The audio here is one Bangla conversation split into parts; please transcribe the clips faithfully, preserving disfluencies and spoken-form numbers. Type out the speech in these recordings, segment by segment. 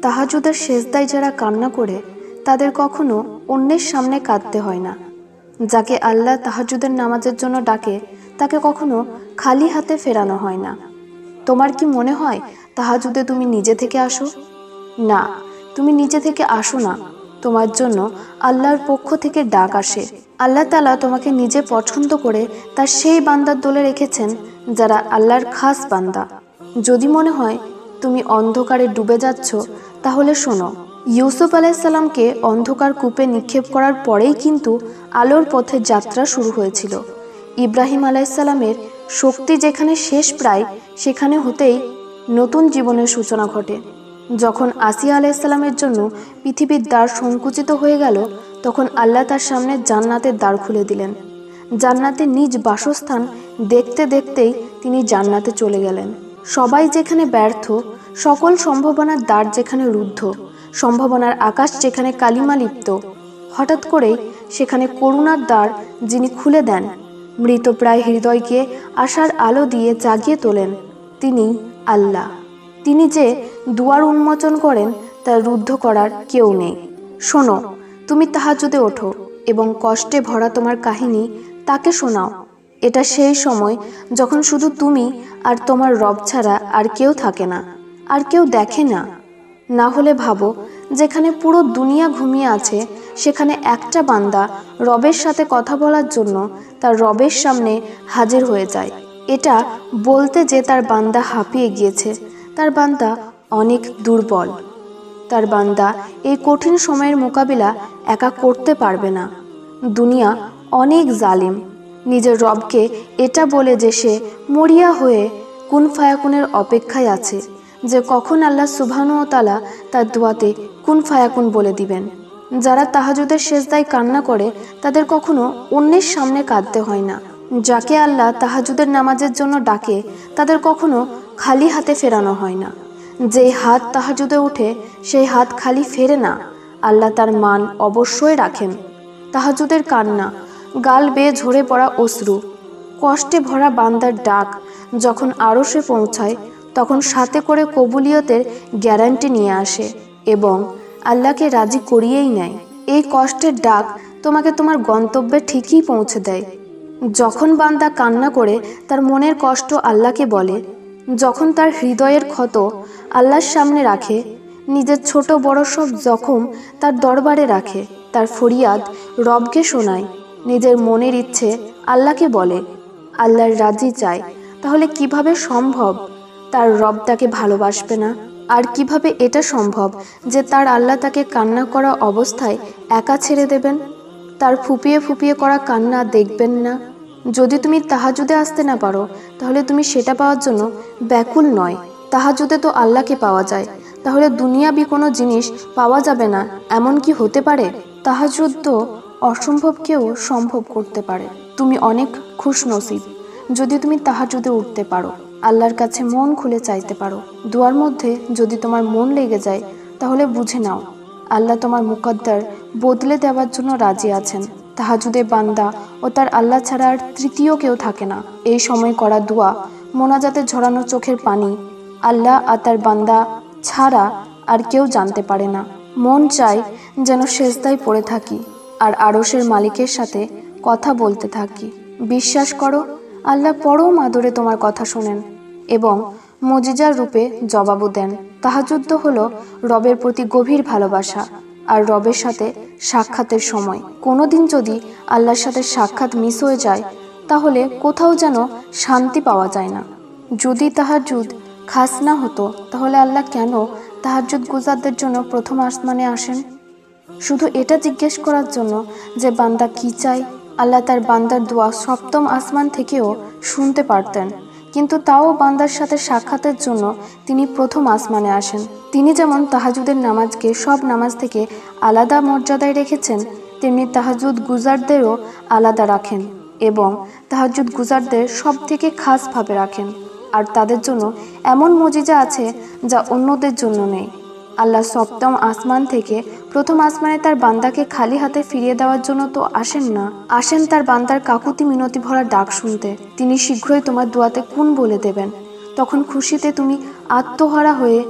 তাহাজ্জুদের সেজদায় যারা কান্না করে তাদের কখনো অন্যের সামনে কাঁদতে হয় না। যাকে আল্লাহ তাহাজ্জুদের নামাজের জন্য ডাকে তাকে কখনো খালি হাতে ফেরানো হয় না। তোমার কি মনে হয় তাহাজ্জুদে তুমি নিজে থেকে আসো? না, তুমি নিজে থেকে আসো না। তোমার জন্য আল্লাহর পক্ষ থেকে ডাক আসে। আল্লাহ তাআলা তোমাকে নিজে পছন্দ করে তার সেই বান্দার দলে রেখেছেন যারা আল্লাহর খাস বান্দা। যদি মনে হয় তুমি অন্ধকারে ডুবে যাচ্ছ, তাহলে শোনো, ইউসুফ আলাইহিস সালামকে অন্ধকার কূপে নিক্ষেপ করার পরেই কিন্তু আলোর পথে যাত্রা শুরু হয়েছিল। ইব্রাহিম আলাইহিস সালামের শক্তি যেখানে শেষ প্রায়, সেখানে হতেই নতুন জীবনের সূচনা ঘটে। যখন আসিয়া আলাইহিস সালামের জন্য পৃথিবীর দ্বার সংকুচিত হয়ে গেল, তখন আল্লাহ তার সামনে জান্নাতের দ্বার খুলে দিলেন। জান্নাতে নিজ বাসস্থান দেখতে দেখতেই তিনি জান্নাতে চলে গেলেন। সবাই যেখানে ব্যর্থ, সকল সম্ভাবনার দ্বার যেখানে রুদ্ধ, সম্ভাবনার আকাশ যেখানে কালিমা লিপ্ত, হঠাৎ করেই সেখানে করুণার দ্বার যিনি খুলে দেন, মৃতপ্রায় হৃদয়কে আশার আলো দিয়ে জাগিয়ে তোলেন, তিনি আল্লাহ। তিনি যে দুয়ার উন্মোচন করেন তা রুদ্ধ করার কেউ নেই। শোনো, তুমি তাহাজ্জুদে ওঠো এবং কষ্টে ভরা তোমার কাহিনী তাকে শোনাও। এটা সেই সময় যখন শুধু তুমি আর তোমার রব ছাড়া আর কেউ থাকে না, আর কেউ দেখে না। না হলে ভাবো, যেখানে পুরো দুনিয়া ঘুমিয়ে আছে সেখানে একটা বান্দা রবের সাথে কথা বলার জন্য তার রবের সামনে হাজির হয়ে যায়। এটা বলতে যে তার বান্দা হাঁপিয়ে গিয়েছে, তার বান্দা অনেক দুর্বল, তার বান্দা এই কঠিন সময়ের মোকাবিলা একা করতে পারবে না। দুনিয়া অনেক জালিম। নিজের রবকে এটা বলে যে সে মরিয়া হয়ে কুন ফায়াকুনের অপেক্ষায় আছে, যে কখন আল্লাহ সুবহানাহু ওয়া তাআলা তার দোয়াতে কুন ফায়াকুন বলে দিবেন। যারা তাহাজ্জুদের সেজদায় কান্না করে তাদের কখনো অন্যের সামনে কাঁদতে হয় না। যাকে আল্লাহ তাহাজ্জুদের নামাজের জন্য ডাকে তাদের কখনো খালি হাতে ফেরানো হয় না। যেই হাত তাহাজ্জুদে ওঠে সেই হাত খালি ফেরে না। আল্লাহ তার মান অবশ্যই রাখেন। তাহাজ্জুদের কান্না, গাল বেয়ে ঝরে পড়া অশ্রু, কষ্টে ভরা বান্দার ডাক যখন আরশে পৌঁছায়, তখন সাথে করে কবুলিয়তের গ্যারান্টি নিয়ে আসে এবং আল্লাহকে রাজি করিয়েই নেয়। এই কষ্টের ডাক তোমাকে তোমার গন্তব্যে ঠিকই পৌঁছে দেয়। যখন বান্দা কান্না করে তার মনের কষ্ট আল্লাহকে বলে, যখন তার হৃদয়ের ক্ষত আল্লাহর সামনে রাখে, নিজের ছোট বড় সব জখম তার দরবারে রাখে, তার ফরিয়াদ রবকে শোনায়, নিজের মনের ইচ্ছে আল্লাহকে বলে, আল্লাহর রাজি চায়, তাহলে কিভাবে সম্ভব তার রব তাকে ভালোবাসবে না? আর কিভাবে এটা সম্ভব যে তার আল্লাহ তাকে কান্না করা অবস্থায় একা ছেড়ে দেবেন, তার ফুপিয়ে ফুপিয়ে করা কান্না দেখবেন না? যদি তুমি তাহাজ্জুদে আসতে না পারো, তাহলে তুমি সেটা পাওয়ার জন্য ব্যাকুল নয়। তাহাজ্জুদে তো আল্লাহকে পাওয়া যায়, তাহলে দুনিয়াবি কোনো জিনিস পাওয়া যাবে না এমন কি হতে পারে? তাহাজ্জুদ তো অসম্ভবকেও সম্ভব করতে পারে। তুমি অনেক খুশনসিব যদি তুমি তাহাজ্জুদে উঠতে পারো, আল্লাহর কাছে মন খুলে চাইতে পারো। দুয়ার মধ্যে যদি তোমার মন লেগে যায়, তাহলে বুঝে নাও আল্লাহ তোমার মুকদ্দর বদলে দেওয়ার জন্য রাজি আছেন। তাহাজ্জুদে বান্দা ও তার আল্লাহ ছাড়া আর তৃতীয় কেউ থাকে না। এই সময় করা দোয়া, মোনাজাতে ঝরানো চোখের পানি আল্লাহ আর তার বান্দা ছাড়া আর কেউ জানতে পারে না। মন চায় যেন সেজদায় পড়ে থাকি আর আরশের মালিকের সাথে কথা বলতে থাকি। বিশ্বাস করো, আল্লাহ পরম আদরে তোমার কথা শোনেন এবং মুজিজার রূপে জবাবও দেন। তাহাজ্জুদ হলো রবের প্রতি গভীর ভালোবাসা আর রবের সাথে সাক্ষাতের সময়। কোনো দিন যদি আল্লাহর সাথে সাক্ষাৎ মিস হয়ে যায়, তাহলে কোথাও যেন শান্তি পাওয়া যায় না। যদি তাহাজ্জুদ খাস না হতো, তাহলে আল্লাহ কেন তাহাজ্জুদ গুজারদের জন্য প্রথম আসমানে আসেন? শুধু এটা জিজ্ঞেস করার জন্য যে বান্দা কি চায়। আল্লাহ তার বান্দার দোয়া সপ্তম আসমান থেকেও শুনতে পারতেন, কিন্তু তাও বান্দার সাথে সাক্ষাতের জন্য তিনি প্রথম আসমানে আসেন। তিনি যেমন তাহাজ্জুদের নামাজকে সব নামাজ থেকে আলাদা মর্যাদায় রেখেছেন, তেমনি তাহাজ্জুদ গুজারদেরও আলাদা রাখেন এবং তাহাজ্জুদ গুজারদের সব থেকে খাসভাবে রাখেন। আর তাদের জন্য এমন মুজিজা আছে যা অন্যদের জন্য নেই। আল্লাহ সপ্তম আসমান থেকে প্রথম আসমানে তার বান্দাকে খালি হাতে ফিরিয়ে দেওয়ার জন্য তো আসেন না, আসেন তার বান্দার কাকুতি মিনতি ভরা ডাক শুনতে। তিনি শীঘ্রই তোমার দোয়াতে কুন বলে দেবেন। তখন খুশিতে তুমি আত্মহারা হয়ে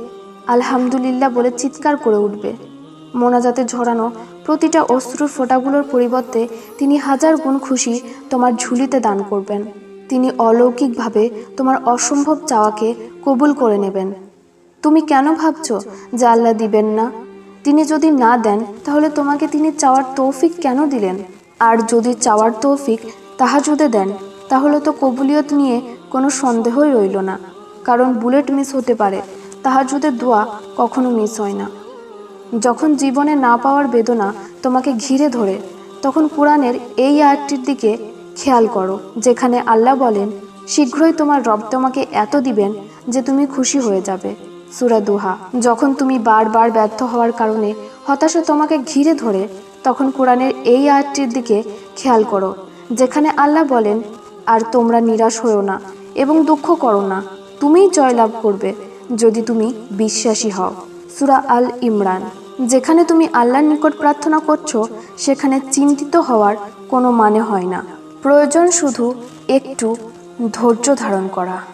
আলহামদুলিল্লাহ বলে চিৎকার করে উঠবে। মোনাজাতে ঝরানো প্রতিটা অশ্রুর ফোঁটাগুলোর পরিবর্তে তিনি হাজার গুণ খুশি তোমার ঝুলিতে দান করবেন। তিনি অলৌকিকভাবে তোমার অসম্ভব চাওয়াকে কবুল করে নেবেন। তুমি কেন ভাবছো যে আল্লাহ দিবেন না? তিনি যদি না দেন তাহলে তোমাকে তিনি চাওয়ার তৌফিক কেন দিলেন? আর যদি চাওয়ার তৌফিক তাহাজ্জুদে দেন তাহলে তো কবুলিয়ত নিয়ে কোনো সন্দেহই রইল না। কারণ বুলেট মিস হতে পারে, তাহাজ্জুদের দোয়া কখনো মিস হয় না। যখন জীবনে না পাওয়ার বেদনা তোমাকে ঘিরে ধরে, তখন কোরআনের এই আয়াতটির দিকে খেয়াল করো, যেখানে আল্লাহ বলেন, শীঘ্রই তোমার রব তোমাকে এত দিবেন যে তুমি খুশি হয়ে যাবে। সূরা দুহা। যখন তুমি বারবার ব্যর্থ হওয়ার কারণে হতাশা তোমাকে ঘিরে ধরে, তখন কোরআনের এই আয়াতটির দিকে খেয়াল করো, যেখানে আল্লাহ বলেন, আর তোমরা নিরাশ হও না এবং দুঃখ করো না, তুমিই জয়লাভ করবে যদি তুমি বিশ্বাসী হও। সূরা আল ইমরান। যেখানে তুমি আল্লাহর নিকট প্রার্থনা করছো, সেখানে চিন্তিত হওয়ার কোনো মানে হয় না। প্রয়োজন শুধু একটু ধৈর্য ধারণ করা।